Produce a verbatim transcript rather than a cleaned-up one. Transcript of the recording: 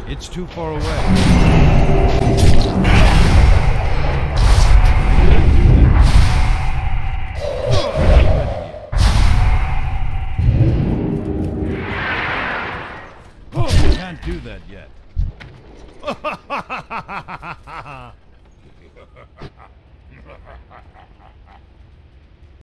It's too far away. Can't do that yet.